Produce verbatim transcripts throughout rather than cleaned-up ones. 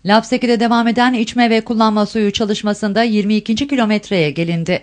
Lapseki'de devam eden içme ve kullanma suyu çalışmasında yirmi ikinci kilometreye gelindi.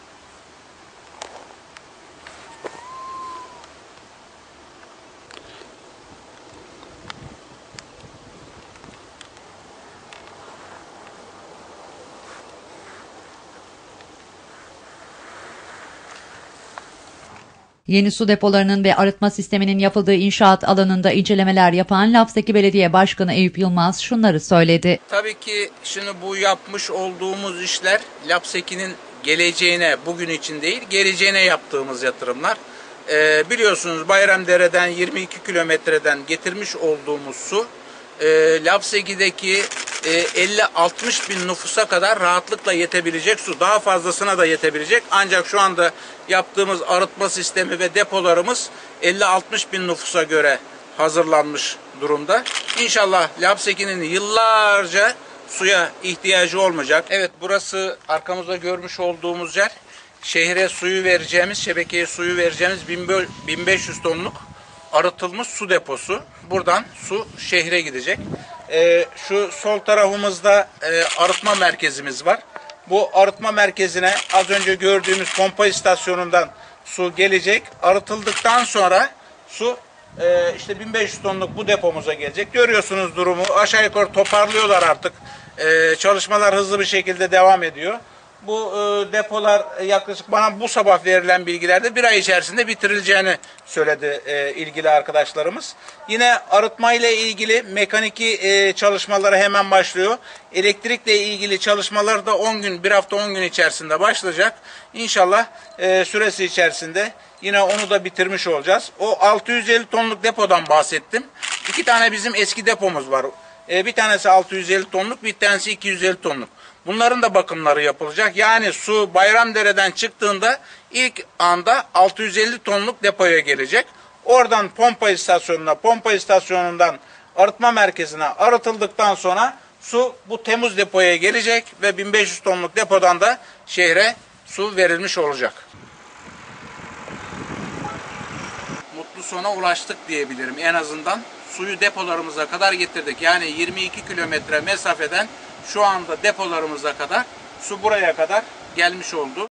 Yeni su depolarının ve arıtma sisteminin yapıldığı inşaat alanında incelemeler yapan Lapseki Belediye Başkanı Eyüp Yılmaz şunları söyledi. Tabii ki şimdi bu yapmış olduğumuz işler Lapseki'nin geleceğine, bugün için değil, geleceğine yaptığımız yatırımlar. Ee, biliyorsunuz Bayramdere'den yirmi iki kilometreden getirmiş olduğumuz su e, Lapseki'deki e, elli altmış bin nüfusa kadar rahatlıkla yetebilecek su. Daha fazlasına da yetebilecek. Ancak şu anda yaptığımız arıtma sistemi ve depolarımız elli altmış bin nüfusa göre hazırlanmış durumda. İnşallah Lapseki'nin yıllarca suya ihtiyacı olmayacak. Evet, burası arkamızda görmüş olduğumuz yer. Şehre suyu vereceğimiz, şebekeye suyu vereceğimiz bin beş yüz tonluk arıtılmış su deposu. Buradan su şehre gidecek. Ee, şu sol tarafımızda e, arıtma merkezimiz var. Bu arıtma merkezine az önce gördüğümüz pompa istasyonundan su gelecek. Arıtıldıktan sonra su e, işte bin beş yüz tonluk bu depomuza gelecek. Görüyorsunuz durumu. Aşağı yukarı toparlıyorlar artık. E, çalışmalar hızlı bir şekilde devam ediyor. Bu e, depolar yaklaşık bana bu sabah verilen bilgilerde bir ay içerisinde bitirileceğini söyledi e, ilgili arkadaşlarımız. Yine arıtma ile ilgili mekaniki e, çalışmaları hemen başlıyor. Elektrikle ilgili çalışmalar da on gün, bir hafta on gün içerisinde başlayacak. İnşallah e, süresi içerisinde yine onu da bitirmiş olacağız. O altı yüz elli tonluk depodan bahsettim. İki tane bizim eski depomuz var. E, bir tanesi altı yüz elli tonluk, bir tanesi iki yüz elli tonluk. Bunların da bakımları yapılacak. Yani su Bayramdere'den çıktığında ilk anda altı yüz elli tonluk depoya gelecek. Oradan pompa istasyonuna, pompa istasyonundan arıtma merkezine arıtıldıktan sonra su bu Temmuz depoya gelecek ve bin beş yüz tonluk depodan da şehre su verilmiş olacak. Mutlu sona ulaştık diyebilirim. En azından suyu depolarımıza kadar getirdik. Yani yirmi iki kilometre mesafeden şu anda depolarımıza kadar su buraya kadar gelmiş oldu.